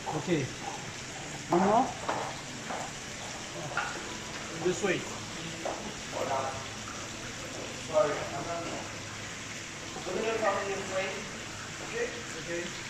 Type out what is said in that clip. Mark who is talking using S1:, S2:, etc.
S1: Okay. One more. This way.
S2: Sorry, I'm not. Look at it coming this way. Okay?
S1: Okay.